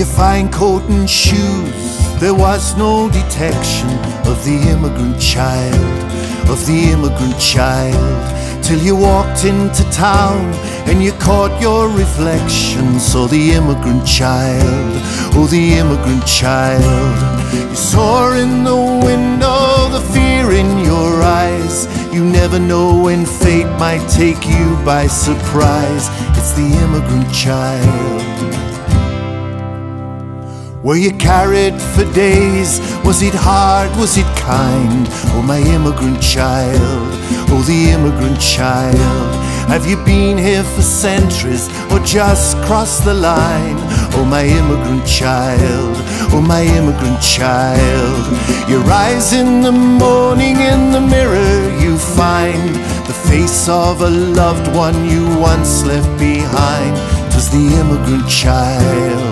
your fine coat and shoes, there was no detection of the immigrant child, of the immigrant child, till you walked into town and you caught your reflection. So the immigrant child, oh the immigrant child, you saw in the window the fear in your eyes. You never know when fate might take you by surprise. It's the immigrant child. Were you carried for days? Was it hard? Was it kind? Oh my immigrant child, oh the immigrant child. Have you been here for centuries or just crossed the line? Oh my immigrant child, oh my immigrant child. You rise in the morning, in the mirror you find the face of a loved one you once left behind. 'Twas the immigrant child.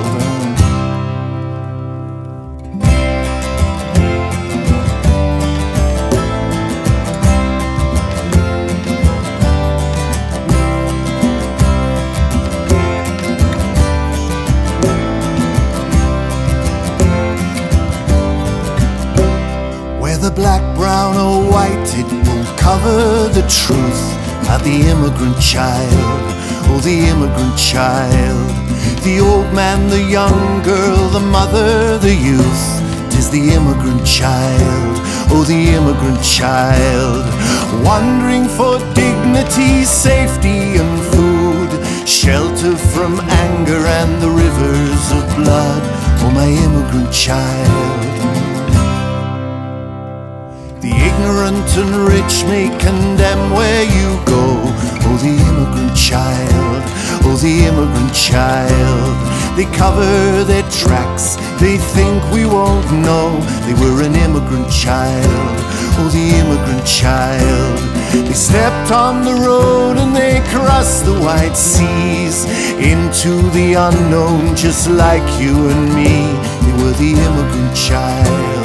Whether black, brown or white, it won't cover the truth of the immigrant child, oh the immigrant child. The old man, the young girl, the mother, the youth, 'tis the immigrant child, oh the immigrant child. Wandering for dignity, safety and food, shelter from anger and the rivers of blood, oh my immigrant child. The ignorant and rich may condemn where you go, oh the immigrant child, oh the immigrant child. They cover their tracks, they think we won't know they were an immigrant child, oh the immigrant child. They stepped on the road and they crossed the wide seas into the unknown just like you and me. They were the immigrant child.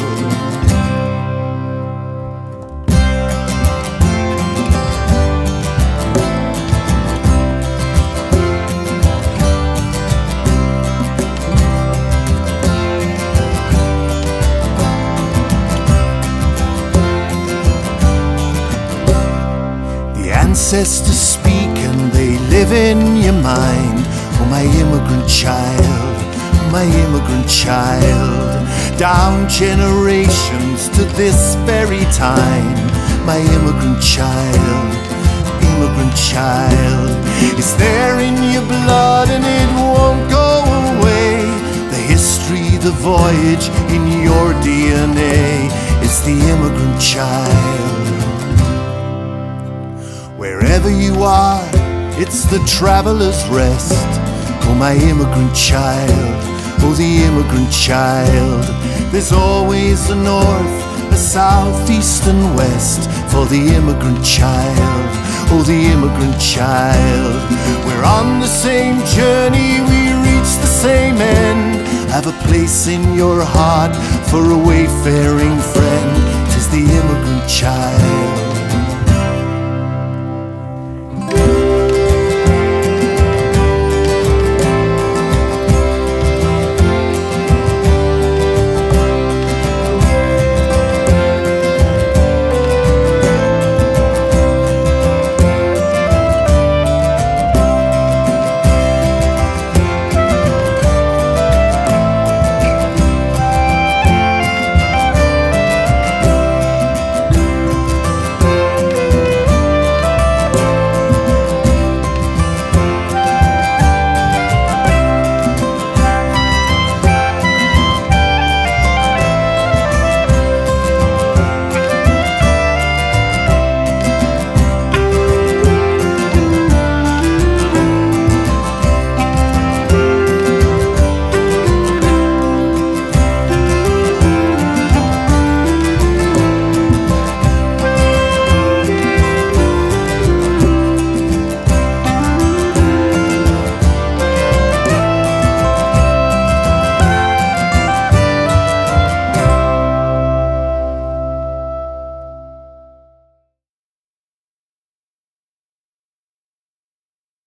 Ancestors speak and they live in your mind. Oh my immigrant child, my immigrant child. Down generations to this very time. My immigrant child, immigrant child. It's there in your blood and it won't go away. The history, the voyage in your DNA. It's the immigrant child. Wherever you are, it's the traveler's rest. Oh my immigrant child, oh the immigrant child. There's always a north, a south, east and west for the immigrant child, oh the immigrant child. We're on the same journey, we reach the same end. Have a place in your heart for a wayfaring friend. 'Tis the immigrant child.